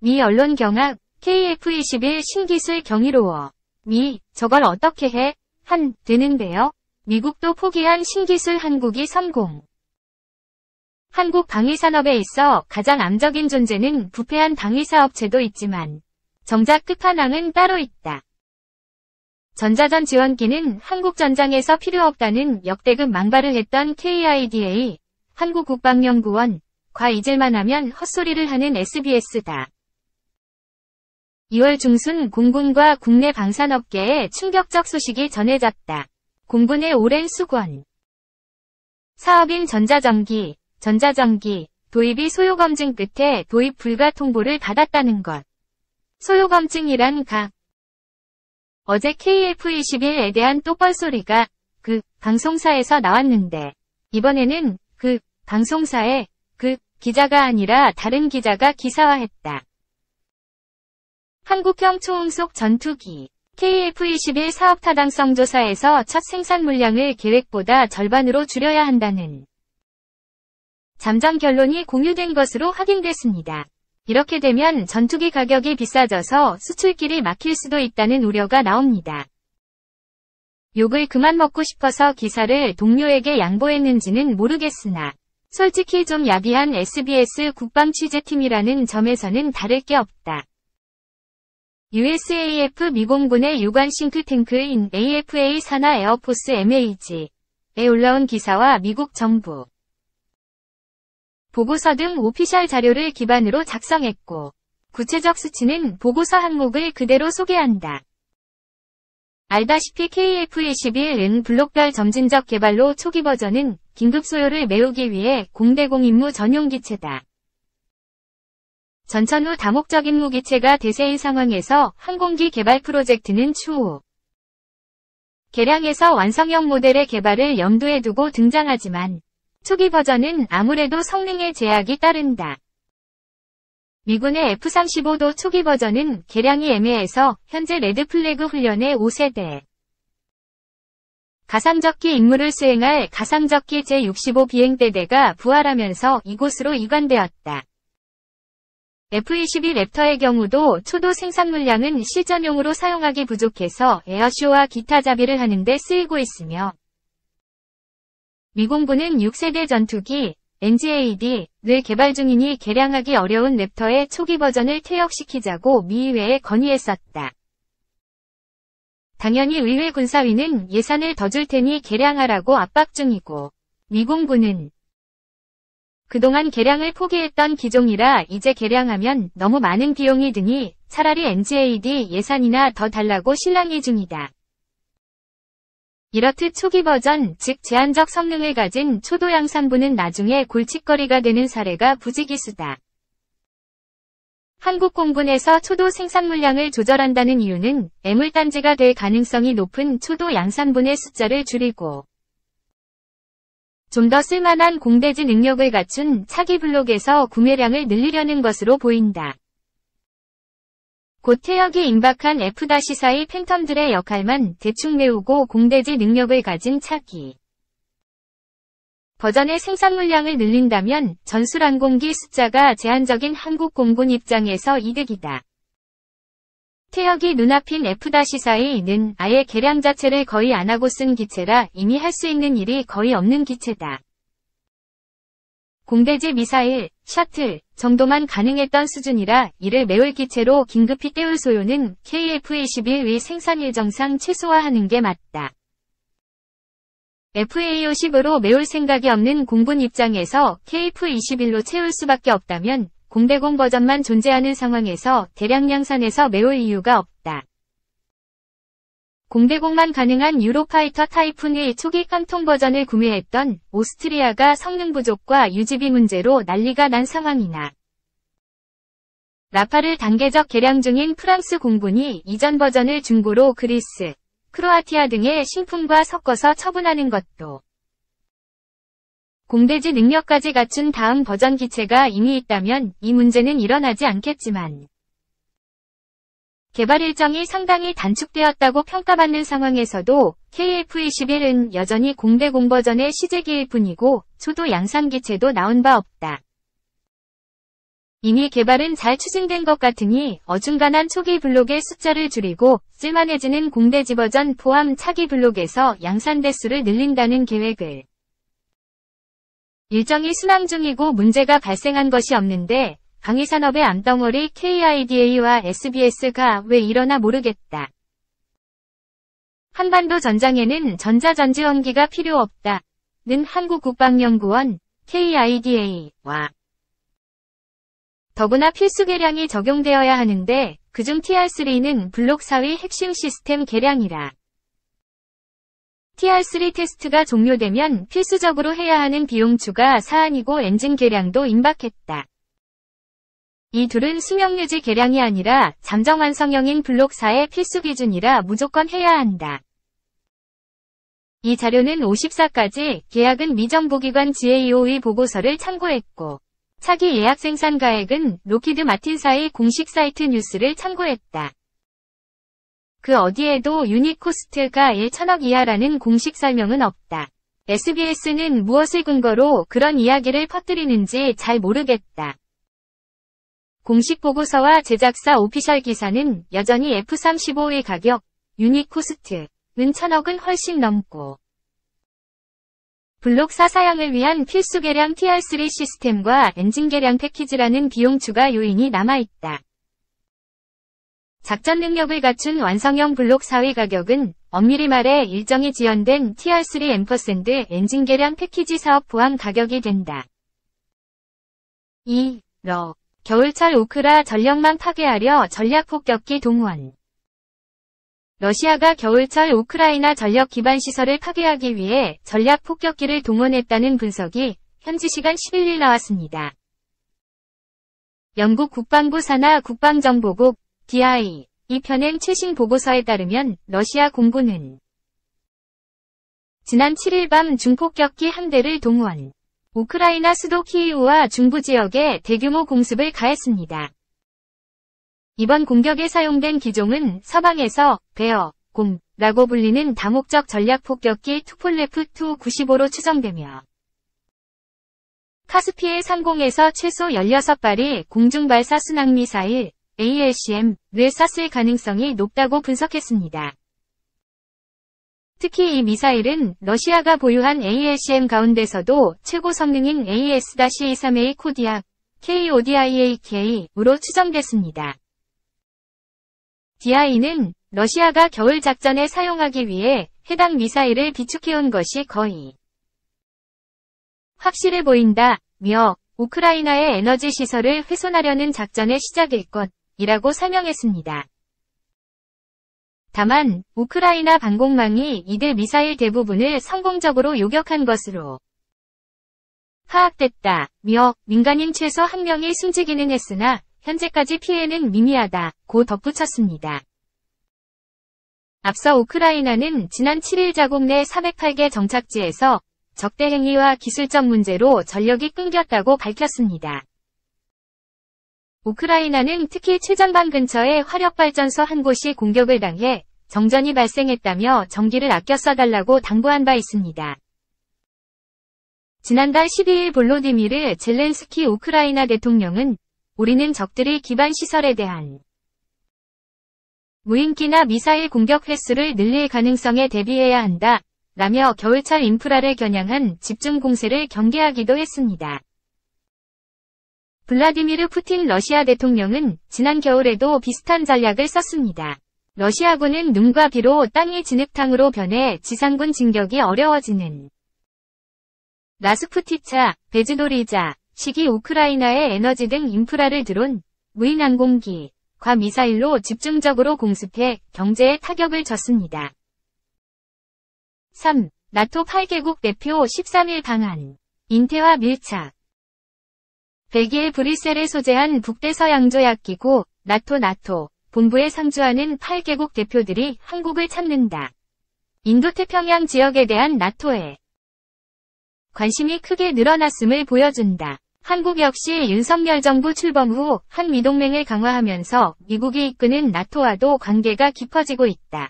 미 언론 경악, KF-21 신기술 경이로워. 미, 저걸 어떻게 해? 되는데요. 미국도 포기한 신기술 한국이 성공. 한국 방위산업에 있어 가장 암적인 존재는 부패한 방위사업체도 있지만 정작 끝판왕은 따로 있다. 전자전 지원기는 한국전장에서 필요 없다는 역대급 망발을 했던 KIDA, 한국국방연구원,과 잊을만 하면 헛소리를 하는 SBS다. 2월 중순 공군과 국내 방산업계에 충격적 소식이 전해졌다. 공군의 오랜 수건. 사업인 전자전기 도입이 소요검증 끝에 도입 불가 통보를 받았다는 것. 소요검증이란 어제 KF-21에 대한 또 뻘소리가 방송사에서 나왔는데 이번에는 방송사에 기자가 아니라 다른 기자가 기사화했다. 한국형 초음속 전투기 KF-21 사업 타당성 조사에서 첫 생산 물량을 계획보다 절반으로 줄여야 한다는 잠정 결론이 공유된 것으로 확인됐습니다. 이렇게 되면 전투기 가격이 비싸져서 수출길이 막힐 수도 있다는 우려가 나옵니다. 욕을 그만 먹고 싶어서 기사를 동료에게 양보했는지는 모르겠으나 솔직히 좀 야비한 SBS 국방 취재팀이라는 점에서는 다를 게 없다. USAF 미공군의 유관 싱크탱크인 AFA 산하 에어포스 MAG에 올라온 기사와 미국 정부 보고서 등 오피셜 자료를 기반으로 작성했고 구체적 수치는 보고서 항목을 그대로 소개한다. 알다시피 KF-21은 블록별 점진적 개발로 초기 버전은 긴급 소요를 메우기 위해 공대공 임무 전용 기체다. 전천 후 다목적 임무 기체가 대세인 상황에서 항공기 개발 프로젝트는 추후 개량해서 완성형 모델의 개발을 염두에 두고 등장하지만 초기 버전은 아무래도 성능에 제약이 따른다. 미군의 F-35도 초기 버전은 개량이 애매해서 현재 레드플래그 훈련의 5세대 가상적기 임무를 수행할 가상적기 제65 비행대대가 부활하면서 이곳으로 이관되었다. F-22 랩터의 경우도 초도 생산 물량은 실전용으로 사용하기 부족해서 에어쇼와 기타 자비를 하는 데 쓰이고 있으며 미공군은 6세대 전투기 NGAD를 개발 중이니 개량하기 어려운 랩터의 초기 버전을 퇴역시키자고 미 의회에 건의했었다. 당연히 의회 군사위는 예산을 더 줄 테니 개량하라고 압박 중이고 미공군은 그동안 개량을 포기했던 기종이라 이제 개량하면 너무 많은 비용이 드니 차라리 NGAD 예산이나 더 달라고 실랑이 중이다. 이렇듯 초기 버전, 즉 제한적 성능을 가진 초도 양산부는 나중에 골칫거리가 되는 사례가 부지기수다. 한국 공군에서 초도 생산 물량을 조절한다는 이유는 애물단지가 될 가능성이 높은 초도 양산분의 숫자를 줄이고 좀 더 쓸만한 공대지 능력을 갖춘 차기 블록에서 구매량을 늘리려는 것으로 보인다. 곧 퇴역이 임박한 F-4의 팬텀들의 역할만 대충 메우고 공대지 능력을 가진 차기 버전의 생산 물량을 늘린다면 전술항공기 숫자가 제한적인 한국 공군 입장에서 이득이다. 퇴역이 눈앞인 F-4는 아예 개량 자체를 거의 안 하고 쓴 기체라 이미 할 수 있는 일이 거의 없는 기체다. 공대지 미사일, 셔틀 정도만 가능했던 수준이라 이를 메울 기체로 긴급히 때울 소요는 KF-21의 생산 일정상 최소화하는 게 맞다. FA-50으로 메울 생각이 없는 공군 입장에서 KF-21로 채울 수밖에 없다면 공대공 버전만 존재하는 상황에서 대량 양산해서 메울 이유가 없다. 공대공만 가능한 유로파이터 타이푼의 초기 깡통 버전을 구매했던 오스트리아가 성능 부족과 유지비 문제로 난리가 난 상황이나 라파를 단계적 개량 중인 프랑스 공군이 이전 버전을 중고로 그리스, 크로아티아 등의 신품과 섞어서 처분하는 것도 공대지 능력까지 갖춘 다음 버전 기체가 이미 있다면 이 문제는 일어나지 않겠지만 개발 일정이 상당히 단축되었다고 평가받는 상황에서도 KF-21은 여전히 공대공 버전의 시제기일 뿐이고 초도 양산 기체도 나온 바 없다. 이미 개발은 잘 추진된 것 같으니 어중간한 초기 블록의 숫자를 줄이고 쓸만해지는 공대지 버전 포함 차기 블록에서 양산 대수를 늘린다는 계획을 일정이 순항 중이고 문제가 발생한 것이 없는데 방위산업의 암덩어리 KIDA와 SBS가 왜 이러나 모르겠다. 한반도 전장에는 전자전지원기가 필요 없다는 한국국방연구원 KIDA와 더구나 필수 개량이 적용되어야 하는데 그중 TR3는 블록 4위 핵심 시스템 개량이라 TR3 테스트가 종료되면 필수적으로 해야 하는 비용 추가 사안이고 엔진 개량도 임박했다. 이 둘은 수명유지 개량이 아니라 잠정 완성형인 블록 4의 필수 기준이라 무조건 해야 한다. 이 자료는 54까지 계약은 미 정부기관 GAO의 보고서를 참고했고 차기 예약 생산 가액은 로키드 마틴사의 공식 사이트 뉴스를 참고했다. 그 어디에도 유닛 코스트가 1,000억 이하라는 공식 설명은 없다. SBS는 무엇을 근거로 그런 이야기를 퍼뜨리는지 잘 모르겠다. 공식 보고서와 제작사 오피셜 기사는 여전히 F-35의 가격, 유닛 코스트는 1,000억은 훨씬 넘고 블록 4 사양을 위한 필수 개량 TR3 시스템과 엔진 개량 패키지라는 비용 추가 요인이 남아있다. 작전 능력을 갖춘 완성형 블록 4의 가격은 엄밀히 말해 일정이 지연된 TR3 엔진 개량 패키지 사업 포함 가격이 된다. 2러 겨울철 우크라 전력망 파괴하려 전략폭격기 동원. 러시아가 겨울철 우크라이나 전력 기반 시설을 파괴하기 위해 전략폭격기를 동원했다는 분석이 현지 시간 11일 나왔습니다. 영국 국방부 산하 국방정보국 DI 이 편행 최신 보고서에 따르면 러시아 공군은 지난 7일 밤 중폭격기 한 대를 동원, 우크라이나 수도 키이우와 중부 지역에 대규모 공습을 가했습니다. 이번 공격에 사용된 기종은 서방에서 베어-곰라고 불리는 다목적 전략폭격기 투폴레프-2 95로 추정되며 카스피해 상공에서 최소 16발이 공중발사 순항미사일 ALCM을 쐈을 가능성이 높다고 분석했습니다. 특히 이 미사일은 러시아가 보유한 ALCM 가운데서도 최고 성능인 AS-23A 코디악 KODIAK으로 추정됐습니다. DI는 러시아가 겨울 작전에 사용하기 위해 해당 미사일을 비축해온 것이 거의 확실해 보인다며 우크라이나의 에너지 시설을 훼손하려는 작전의 시작일 것이라고 설명했습니다. 다만 우크라이나 방공망이 이들 미사일 대부분을 성공적으로 요격한 것으로 파악됐다며 민간인 최소 1명이 숨지기는 했으나 현재까지 피해는 미미하다고 덧붙였습니다. 앞서 우크라이나는 지난 7일 자국 내 408개 정착지에서 적대 행위와 기술적 문제로 전력이 끊겼다고 밝혔습니다. 우크라이나는 특히 최전방 근처의 화력발전소 한 곳이 공격을 당해 정전이 발생했다며 전기를 아껴 써달라고 당부한 바 있습니다. 지난달 12일 볼로디미르 젤렌스키 우크라이나 대통령은 우리는 적들이 기반 시설에 대한 무인기나 미사일 공격 횟수를 늘릴 가능성에 대비해야 한다 라며 겨울철 인프라를 겨냥한 집중 공세를 경계하기도 했습니다. 블라디미르 푸틴 러시아 대통령은 지난 겨울에도 비슷한 전략을 썼습니다. 러시아군은 눈과 비로 땅이 진흙탕으로 변해 지상군 진격이 어려워지는 라스푸티차, 베즈도리자 시기 우크라이나의 에너지 등 인프라를 드론, 무인항공기과 미사일로 집중적으로 공습해 경제에 타격을 줬습니다. 3. 나토 8개국 대표 13일 방한. 인태와 밀착. 벨기에 브뤼셀에 소재한 북대서양조약기구 나토 본부에 상주하는 8개국 대표들이 한국을 찾는다. 인도태평양 지역에 대한 나토의 관심이 크게 늘어났음을 보여준다. 한국 역시 윤석열 정부 출범 후 한미동맹을 강화하면서 미국이 이끄는 나토와도 관계가 깊어지고 있다.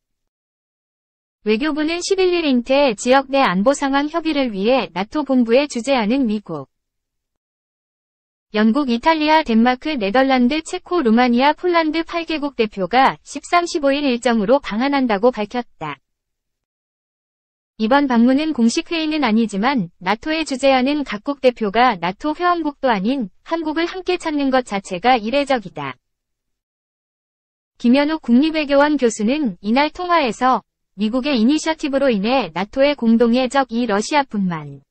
외교부는 11일 인태 지역 내 안보 상황 협의를 위해 나토 본부에 주재하는 미국 영국, 이탈리아, 덴마크, 네덜란드, 체코, 루마니아, 폴란드 8개국 대표가 13, 15일 일정으로 방한한다고 밝혔다. 이번 방문은 공식 회의는 아니지만 나토에 주재하는 각국 대표가 나토 회원국도 아닌 한국을 함께 찾는 것 자체가 이례적이다. 김현욱 국립외교원 교수는 이날 통화에서 미국의 이니셔티브로 인해 나토의 공동의 적이 러시아뿐만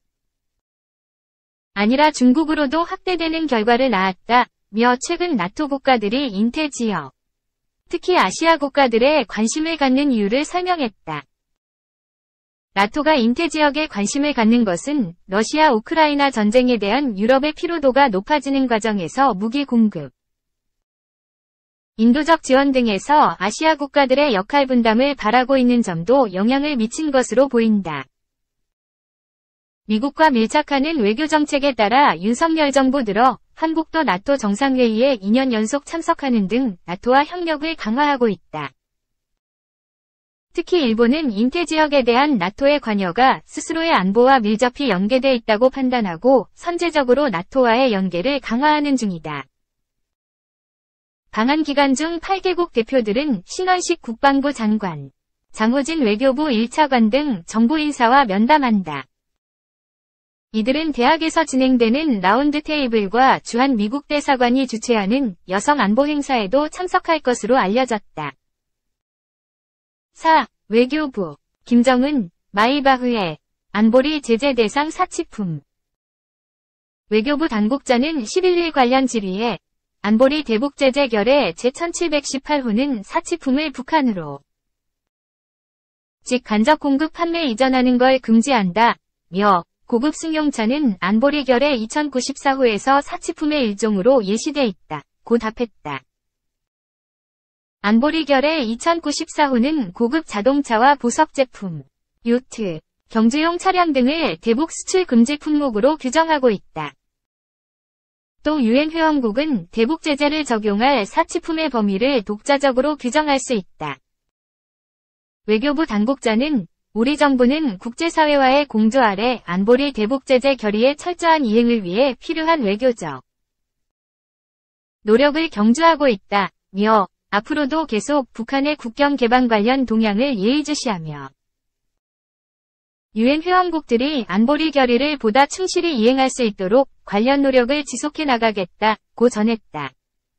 아니라 중국으로도 확대되는 결과를 낳았다며 최근 나토 국가들이 인태 지역, 특히 아시아 국가들에 관심을 갖는 이유를 설명했다. 나토가 인태 지역에 관심을 갖는 것은 러시아 우크라이나 전쟁에 대한 유럽의 피로도가 높아지는 과정에서 무기 공급, 인도적 지원 등에서 아시아 국가들의 역할 분담을 바라고 있는 점도 영향을 미친 것으로 보인다. 미국과 밀착하는 외교 정책에 따라 윤석열 정부 들어 한국도 나토 정상회의에 2년 연속 참석하는 등 나토와 협력을 강화하고 있다. 특히 일본은 인태 지역에 대한 나토의 관여가 스스로의 안보와 밀접히 연계돼 있다고 판단하고 선제적으로 나토와의 연계를 강화하는 중이다. 방한 기간 중 8개국 대표들은 신원식 국방부 장관, 장호진 외교부 1차관 등 정부 인사와 면담한다. 이들은 대학에서 진행되는 라운드 테이블과 주한 미국 대사관이 주최하는 여성 안보 행사에도 참석할 것으로 알려졌다. 4. 외교부 김정은, 마이바흐의 안보리 제재 대상 사치품. 외교부 당국자는 11일 관련 질의에 안보리 대북 제재 결의 제1718호는 사치품을 북한으로 즉 간접 공급 판매 이전하는 걸 금지한다며 고급 승용차는 안보리 결의 2094호에서 사치품의 일종으로 예시돼 있다. 고 답했다. 안보리 결의 2094호는 고급 자동차와 부속 제품, 요트, 경주용 차량 등을 대북 수출 금지 품목으로 규정하고 있다. 또 유엔 회원국은 대북 제재를 적용할 사치품의 범위를 독자적으로 규정할 수 있다. 외교부 당국자는 우리 정부는 국제사회와의 공조 아래 안보리 대북 제재 결의의 철저한 이행을 위해 필요한 외교적 노력을 경주하고 있다며 앞으로도 계속 북한의 국경 개방 관련 동향을 예의주시하며 유엔 회원국들이 안보리 결의를 보다 충실히 이행할 수 있도록 관련 노력을 지속해 나가겠다고 전했다.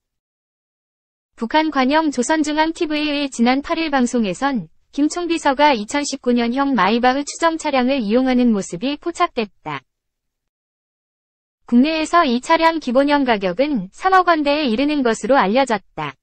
북한 관영 조선중앙TV의 지난 8일 방송에선 김 총비서가 2019년형 마이바흐 추정 차량을 이용하는 모습이 포착됐다. 국내에서 이 차량 기본형 가격은 3억 원대에 이르는 것으로 알려졌다.